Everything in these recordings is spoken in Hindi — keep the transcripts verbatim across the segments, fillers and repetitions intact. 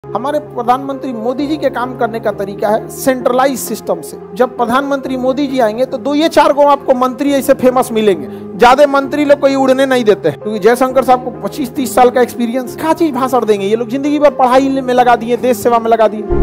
हमारे प्रधानमंत्री मोदी जी के काम करने का तरीका है सेंट्रलाइज सिस्टम से। जब प्रधानमंत्री मोदी जी आएंगे तो दो ये चार गो आपको मंत्री ऐसे फेमस मिलेंगे। ज्यादा मंत्री लोग कोई उड़ने नहीं देते हैं, क्योंकि जयशंकर साहब को पच्चीस तीस साल का एक्सपीरियंस, क्या चीज भाषण देंगे ये लोग। जिंदगी भर पढ़ाई में लगा दिए, देश सेवा में लगा दिए।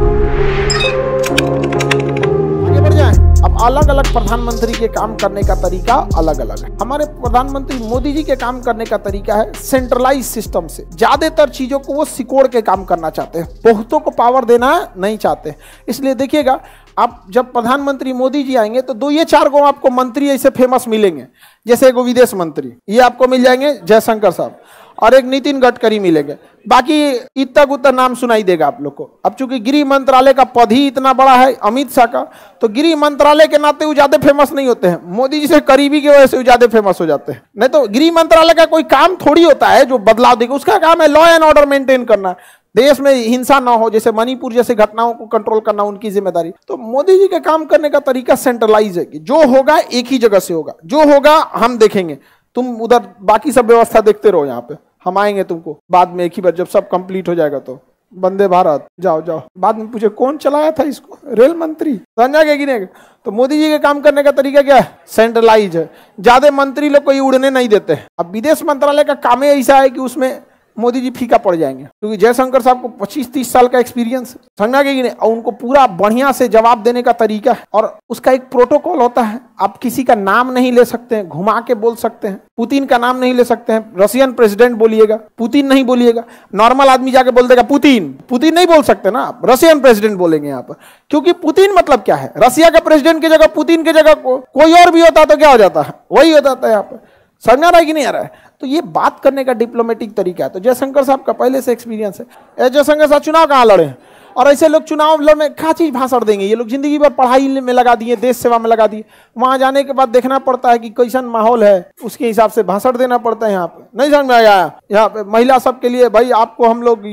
आगे बढ़ जाए। अब अलग अलग प्रधानमंत्री के काम करने का तरीका अलग अलग है। हमारे प्रधानमंत्री मोदी जी के काम करने का तरीका है सेंट्रलाइज सिस्टम से। ज्यादातर चीजों को वो सिकोड़ के काम करना चाहते हैं, बहुतों को पावर देना नहीं चाहते। इसलिए देखिएगा, आप जब प्रधानमंत्री मोदी जी आएंगे तो दो ये चार गो आपको मंत्री ऐसे फेमस मिलेंगे। जैसे एगो विदेश मंत्री, ये आपको मिल जाएंगे जयशंकर साहब, और एक नितिन गडकरी मिलेंगे। बाकी इतना उतना नाम सुनाई देगा आप लोग को। अब चूंकि गृह मंत्रालय का पद ही इतना बड़ा है अमित शाह का, तो गृह मंत्रालय के नाते वो ज्यादा फेमस नहीं होते हैं। मोदी जी से करीबी की वजह से वो ज्यादा फेमस हो जाते हैं। नहीं तो गृह मंत्रालय का कोई काम थोड़ी होता है जो बदलाव देगा। उसका काम है लॉ एंड ऑर्डर मेंटेन करना, देश में हिंसा ना हो, जैसे मणिपुर जैसे घटनाओं को कंट्रोल करना उनकी जिम्मेदारी। तो मोदी जी के काम करने का तरीका सेंट्रलाइज है कि जो होगा एक ही जगह से होगा, जो होगा हम देखेंगे, तुम उधर बाकी सब व्यवस्था देखते रहो, यहाँ पे हम आएंगे तुमको बाद में एक ही बार जब सब कंप्लीट हो जाएगा। तो वंदे भारत जाओ जाओ, बाद में पूछे कौन चलाया था इसको, रेल मंत्री, समझा गया कि नहीं। तो मोदी जी के काम करने का तरीका क्या है, सेंट्रलाइज है। ज्यादा मंत्री लोग कोई उड़ने नहीं देते हैं। अब विदेश मंत्रालय का काम ही ऐसा है कि उसमें मोदी जी फीका पड़ जाएंगे, क्योंकि जयशंकर साहब को पच्चीस तीस साल का एक्सपीरियंस, समझा गया कि नहीं। और उनको पूरा बढ़िया से जवाब देने का तरीका है, और उसका एक प्रोटोकॉल होता है। आप किसी का नाम नहीं ले सकते हैं, घुमा के बोल सकते हैं। पुतिन का नाम नहीं ले सकते हैं, रशियन प्रेसिडेंट बोलिएगा, पुतिन नहीं बोलिएगा। नॉर्मल आदमी जाके बोल देगा पुतिन, पुतिन नहीं बोल सकते ना, आप रशियन प्रेसिडेंट बोलेंगे यहाँ पर। क्योंकि पुतिन मतलब क्या है, रशिया का प्रेसिडेंट की जगह पुतिन की जगह को, कोई और भी होता तो क्या हो जाता है, वही हो जाता है यहाँ पर। समझा रहा है कि नहीं आ रहा है। तो ये बात करने का डिप्लोमेटिक तरीका है। तो जयशंकर साहब का पहले से एक्सपीरियंस है। जयशंकर साहब चुनाव कहाँ लड़े, और ऐसे लोग चुनाव लड़ने क्या चीज भाषण देंगे ये लोग। जिंदगी भर पढ़ाई में लगा दिए, देश सेवा में लगा दिए। वहां जाने के बाद देखना पड़ता है कि कैसन माहौल है, उसके हिसाब से भाषण देना पड़ता है। यहाँ पे नहीं समझ में आया। यहाँ पे महिला सब के लिए भाई आपको हम लोग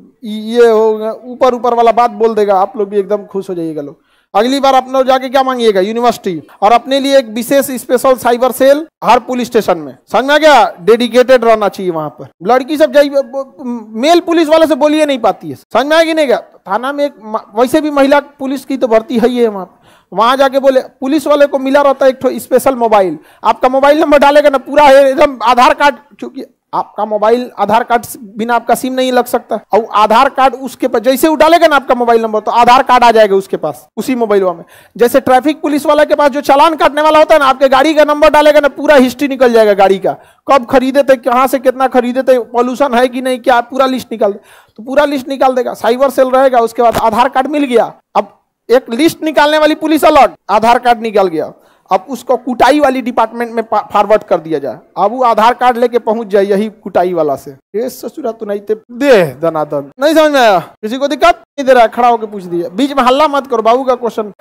ये हो ऊपर ऊपर वाला बात बोल देगा, आप लोग भी एकदम खुश हो जाइएगा। लोग अगली बार अपने लोग जाके क्या मांगिएगा, यूनिवर्सिटी, और अपने लिए एक विशेष स्पेशल साइबर सेल हर पुलिस स्टेशन में, समझ में गया, डेडिकेटेड रहना चाहिए वहां पर। लड़की सब जाइए, मेल पुलिस वाले से बोलिए नहीं पाती है, समझ में आएगी नहीं क्या। थाना में एक वैसे भी महिला पुलिस की तो भर्ती है ही है वहां पर। वहां जाके बोले पुलिस वाले को मिला रहता है एक स्पेशल मोबाइल। आपका मोबाइल नंबर डालेगा ना, पूरा है एकदम आधार कार्ड, क्योंकि आपका मोबाइल आधार कार्ड बिना आपका सिम नहीं लग सकता। और आधार कार्ड उसके पास जैसे वो डालेगा ना आपका मोबाइल नंबर, तो आधार कार्ड आ जाएगा उसके पास उसी मोबाइल में। जैसे ट्रैफिक पुलिस वाला के पास जो चालान काटने वाला होता है ना, आपके गाड़ी का नंबर डालेगा ना, पूरा हिस्ट्री निकल जाएगा गाड़ी का, कब खरीदे थे, कहाँ से कितना खरीदे थे, पॉल्यूशन है कि नहीं, क्या पूरा लिस्ट निकाल दे। तो पूरा लिस्ट निकाल देगा, साइबर सेल रहेगा। उसके बाद आधार कार्ड मिल गया। अब एक लिस्ट निकालने वाली पुलिस अलग, आधार कार्ड निकल गया, अब उसको कुटाई वाली डिपार्टमेंट में फॉरवर्ड कर दिया जाए। अब वो आधार कार्ड लेके पहुंच जाए यही कुटाई वाला से। ये ससुरा तो नहीं थे दे दनादन, नहीं समझ में आया, किसी को दिक्कत नहीं दे रहा है, खड़ा होकर पूछ दिया। बीच में हल्ला मत करो, बाबू का क्वेश्चन।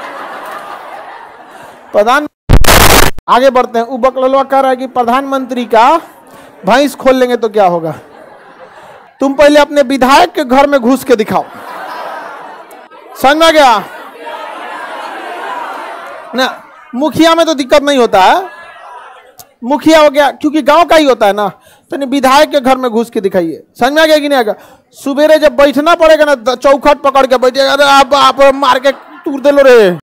प्रधान आगे बढ़ते हैं। उबकलवा कह रहा है कि प्रधानमंत्री का भैंस खोल लेंगे तो क्या होगा। तुम पहले अपने विधायक के घर में घुस के दिखाओ, समझ में गया ना। मुखिया में तो दिक्कत नहीं होता है, मुखिया हो गया क्योंकि गांव का ही होता है ना। तो विधायक के घर में घुस के दिखाइए, समझ में आ गया कि नहीं आएगा। सुबेरे जब बैठना पड़ेगा ना, चौखट पकड़ के बैठेगा, अरे आप आप मार के तूर दे लो रे।